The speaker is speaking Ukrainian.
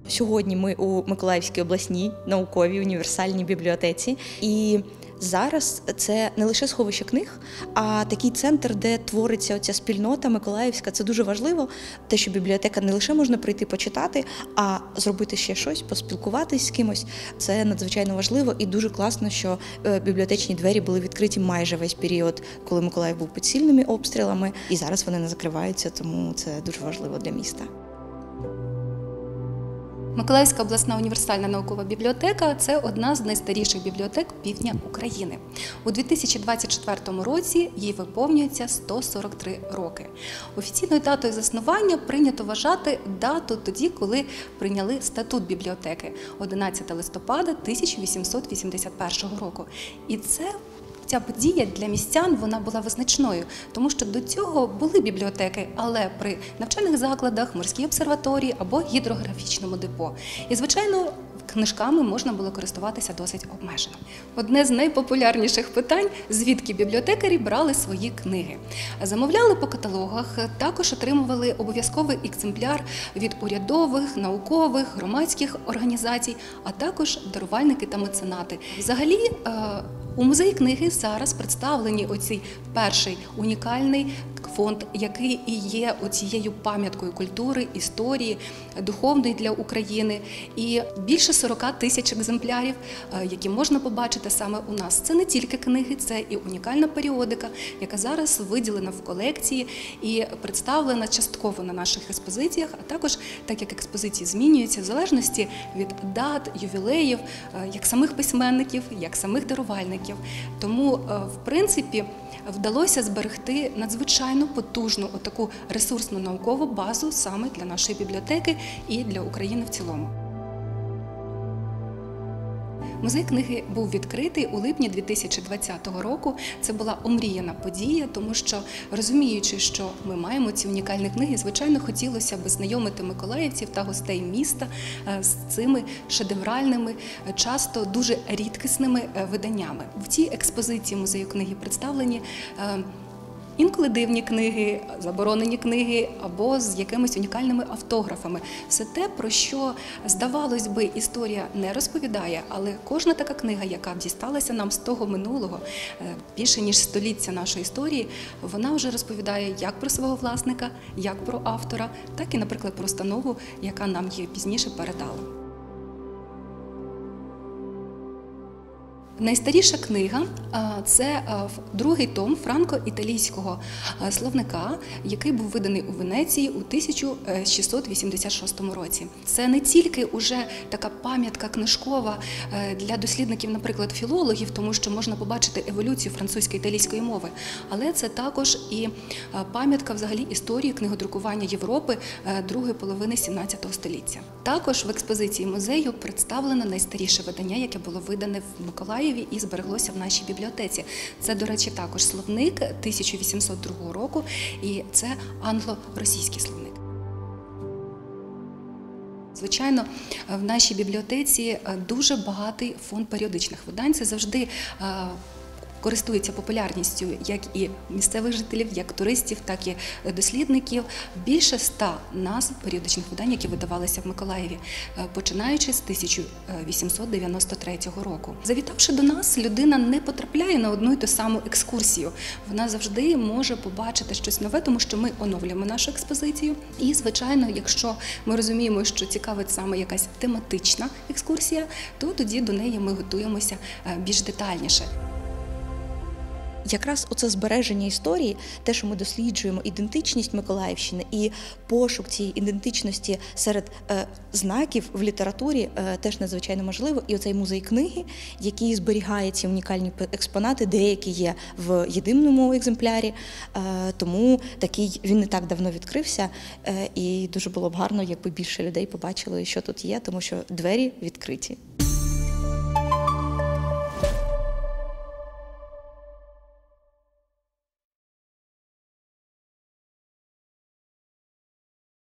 Сьогодні ми у Миколаївській обласній науковій універсальній бібліотеці. І зараз це не лише сховище книг, а такий центр, де твориться оця спільнота миколаївська. Це дуже важливо, те, що бібліотека не лише можна прийти почитати, а зробити ще щось, поспілкуватись з кимось. Це надзвичайно важливо і дуже класно, що бібліотечні двері були відкриті майже весь період, коли Миколаїв був під сильними обстрілами. І зараз вони не закриваються, тому це дуже важливо для міста. Миколаївська обласна універсальна наукова бібліотека – це одна з найстаріших бібліотек півдня України. У 2024 році їй виповнюється 143 роки. Офіційною датою заснування прийнято вважати дату тоді, коли прийняли статут бібліотеки – 11 листопада 1881 року. І ця подія для містян вона була визначною, тому що до цього були бібліотеки, але при навчальних закладах, морській обсерваторії або гідрографічному депо. І, звичайно, книжками можна було користуватися досить обмежено. Одне з найпопулярніших питань – звідки бібліотекарі брали свої книги. Замовляли по каталогах, також отримували обов'язковий екземпляр від урядових, наукових, громадських організацій, а також дарувальники та меценати. Взагалі, у музеї книги зараз представлені оцей перший унікальний фонд, який і є оцією пам'яткою культури, історії, духовної для України. І більше 40 тисяч екземплярів, які можна побачити саме у нас. Це не тільки книги, це і унікальна періодика, яка зараз виділена в колекції і представлена частково на наших експозиціях, а також, так як експозиції змінюються в залежності від дат, ювілеїв, як самих письменників, як самих дарувальників. Тому, в принципі, вдалося зберегти надзвичайно потужну таку ресурсну наукову базу саме для нашої бібліотеки і для України в цілому. Музей книги був відкритий у липні 2020 року. Це була омріяна подія, тому що, розуміючи, що ми маємо ці унікальні книги, звичайно, хотілося б знайомити миколаївців та гостей міста з цими шедевральними, часто дуже рідкісними виданнями. В цій експозиції музею книги представлені інколи дивні книги, заборонені книги або з якимись унікальними автографами. Все те, про що, здавалось би, історія не розповідає, але кожна така книга, яка дісталася нам з того минулого, більше ніж століття нашої історії, вона вже розповідає як про свого власника, як про автора, так і, наприклад, про установу, яка нам її пізніше передала. Найстаріша книга – це другий том франко-італійського словника, який був виданий у Венеції у 1686 році. Це не тільки уже така пам'ятка книжкова для дослідників, наприклад, філологів, тому що можна побачити еволюцію французько-італійської мови, але це також і пам'ятка взагалі історії книгодрукування Європи другої половини 17 століття. Також в експозиції музею представлено найстаріше видання, яке було видане в Миколаєві і збереглося в нашій бібліотеці. Це, до речі, також словник 1802 року, і це англо-російський словник. Звичайно, в нашій бібліотеці дуже багатий фонд періодичних видань. Це завжди користується популярністю як і місцевих жителів, як туристів, так і дослідників. Більше 100 назв періодичних видань, які видавалися в Миколаєві, починаючи з 1893 року. Завітавши до нас, людина не потрапляє на одну й ту саму екскурсію. Вона завжди може побачити щось нове, тому що ми оновлюємо нашу експозицію. І, звичайно, якщо ми розуміємо, що цікавить саме якась тематична екскурсія, то тоді до неї ми готуємося більш детальніше. Якраз оце збереження історії, те, що ми досліджуємо ідентичність Миколаївщини і пошук цієї ідентичності серед знаків в літературі теж надзвичайно можливо. І оцей музей книги, який зберігає ці унікальні експонати, деякі є в єдиному екземплярі, тому він не так давно відкрився, і дуже було б гарно, якби більше людей побачили, що тут є, тому що двері відкриті.